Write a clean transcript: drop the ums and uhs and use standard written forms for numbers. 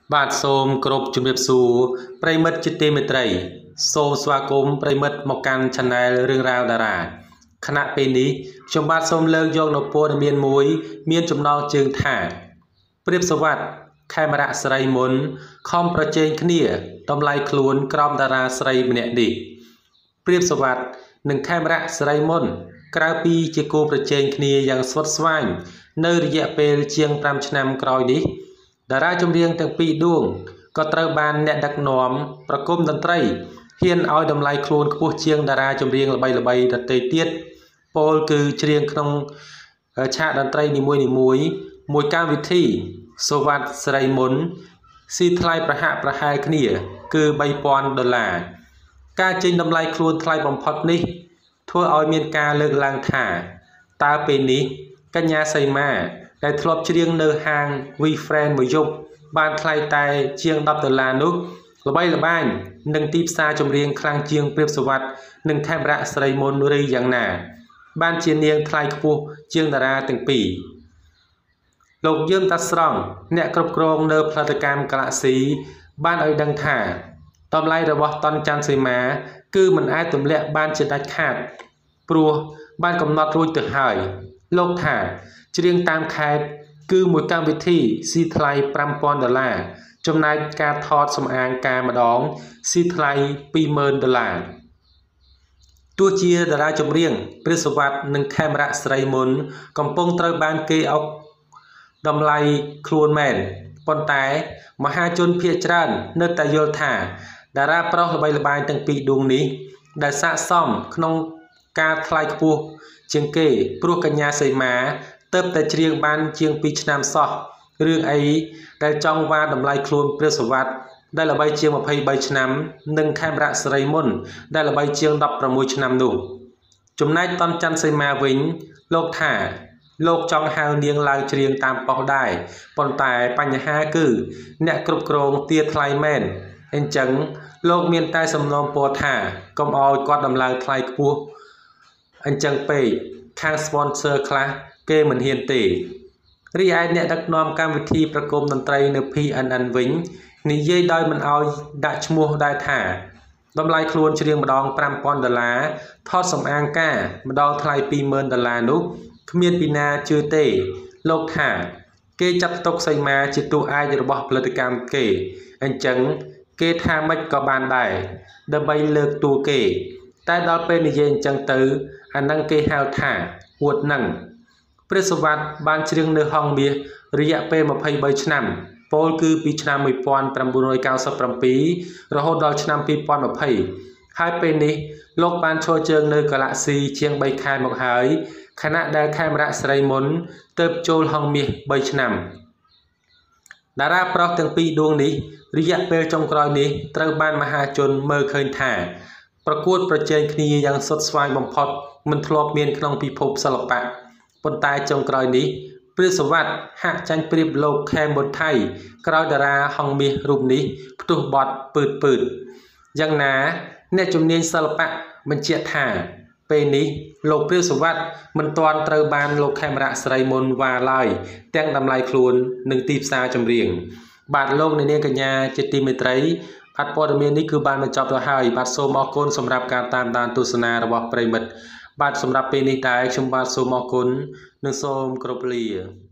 បាទសូមគោរពជំរាបសួរប្រិមិត្តជាទីមេត្រីសូមស្វាគមន៍ប្រិមិត្តមកកាន់ Channel រឿងរ៉ាវតារាខណៈពេលនេះខ្ញុំបាទសូមលើកយកនូវព័ត៌មានមួយមានចំណងជើងថាព្រៀបសវត្ថខេមរៈស្រីមុនខំប្រជែងគ្នាតម្លៃខ្លួនក្រោមតារាស្រីម្នាក់នេះព្រៀបសវត្ថនិងខេមរៈស្រីមុនក្រៅពីជាគូប្រជែងគ្នាយ៉ាងស្វិតស្វាញនៅរយៈពេលជាង5ឆ្នាំក្រោយនេះតារាចម្រៀងទាំងពីរដួងក៏ត្រូវបានអ្នកដឹកនាំប្រគំតន្ត្រីហ៊ានឲ្យតម្លៃខ្លួនខ្ពស់ជាងតារាចម្រៀងល្បីៗដទៃទៀតពោលគឺច្រៀងក្នុងឆាកតន្ត្រីនីមួយមួយកម្មវិធីសវត្ថស្រីមុនស៊ីថ្លៃប្រហាក់ប្រហែលគ្នាគឺ$3,000ការចេញតម្លៃខ្លួនថ្លៃបំផុតនេះធ្វើឲ្យមានការលើកឡើងថាតើពេលនេះកញ្ញាសីមាដែលធ្លាប់ច្រៀងនៅហាង We Friend មួយយប់បានថ្លៃតែជាង$10នោះល្បីល្បាញនឹងទីផ្សារចម្រៀងខ្លាំងជាងព្រៀបសវត្ថនិងខេមរៈស្រីមុនឬយ៉ាងណាបានជានាងថ្លៃខ្ពស់ជាងតារាទាំងពីរលោកយើងតាស្រង់អ្នកគ្រប់គ្រងនៅផលិតកម្ម Galaxy បានឲ្យដឹងថាតម្លៃរបស់តនច័ន្ទសីមាគឺមិនអាចទម្លាក់បានជាដាច់ខាតព្រោះបានកំណត់រួចទៅហើយលោកថាច្រៀងតាមខេត្តគឺមួយកម្មវិធីស៊ីថ្លៃ$5,000ចំណែកការថតសម្អាងការម្ដងស៊ីថ្លៃ$20,000ទោះជាតារាចម្រៀងព្រាសវត្ថនិងខេមរៈស្រីមុនកំពុងត្រូវបានគេអុកតម្លៃខ្លួនមែនប៉ុន្តែមហាជនភាគច្រើននៅតែយល់ថាតារាប្រុសល្បីល្បាញទាំងពីរដួងនេះដែលស័ក្តិសមក្នុងការថ្លៃខ្ពស់ជាងគេព្រោះកញ្ញាសីមាទើបតែច្រៀងបានជាង2ឆ្នាំសោះរឿងអីដែលចង់វាតម្លៃខ្លួនព្រាសវត្ថដែលល្បីជាង23ឆ្នាំនិងខេមរៈស្រីមុនដែលល្បីជាង16ឆ្នាំនោះចំណែកតនច័ន្ទសីមាវិញលោកថាលោកចង់ហៅនាងឡើងច្រៀងតាមប៉ុស្តិ៍ដែរប៉ុន្តែបញ្ហាគឺអ្នកគ្រប់គ្រងទារថ្លៃមែនអញ្ចឹងលោកមានតែសំណូមពរថាកុំឲ្យគាត់ដំឡើងថ្លៃខ្ពស់អញ្ចឹងពេកខាង sponsor ខ្លះគេមិនហ៊ានទេរីឯអ្នកដឹកនាំកម្មវិធីប្រគំតន្ត្រីនៅ PNN វិញនិយាយដោយមិនឲ្យដាក់ឈ្មោះដែរថាតម្លៃខ្លួនច្រៀងម្ដង$5,000ថតសម្អាងការម្ដងថ្លៃ$20,000នោះគ្មានពីណាជឿទេលោកថាគេចាត់ទុកសីមាជាតួឯករបស់ផលិតកម្មគេអញ្ចឹងគេថាម៉េចក៏បានដែរដើម្បីលើកតួគេតែដល់ពេលនិយាយអញ្ចឹងទៅអានឹងគេហៅថាអួតនឹងព្រាសវត្ថបានច្រៀងនៅហង្សមាសរយៈពេល23ឆ្នាំពោលគឺពីឆ្នាំ1997រហូតដល់ឆ្នាំ2020ហើយពេលនេះលោកបានឈរជើងនៅ Galaxy ជាង3ខែមកហើយខណៈដែលខេមរៈស្រីមុនទើបចូលហង្សមាស3ឆ្នាំតារាប្រុសទាំងពីរដួងនេះរយៈពេលចុងក្រោយនេះត្រូវបានមហាជនមើលឃើញថាប្រកួតប្រជែងគ្នាយ៉ាងសុទ្ធស្វែងបំផុតមិនធ្លាប់មានក្នុងពិភពសិល្បៈប៉ុន្តែចុងក្រោយនេះព្រាសវត្ថហាក់ចាញ់ប្រៀបលោកខេមបុថៃក្រោយតារាហង្សមាសរូបនេះផ្ទុះបត់ពឺតយ៉ាងណាអ្នកជំនាញសិល្បៈបញ្ជាក់ថាពេលនេះលោកព្រាសវត្ថមិនទាន់ត្រូវបានលោកខេមរៈស្រីមុនវ៉ាឡើយទាំងតម្លៃខ្លួននិងទីផ្សារចម្រៀងបាទលោកអ្នកនាងកញ្ញាជាទីមេត្រីបាទព័ត៌មាននេះគឺបានបញ្ចប់ទៅហើយបាទសូមអរគុណសម្រាប់ការតាមដានទស្សនារបស់ប្រិមិត្តបាទសម្រាប់ពេលនេះដែរខ្ញុំបាទសូមអរគុណនិងសូមគោរពលា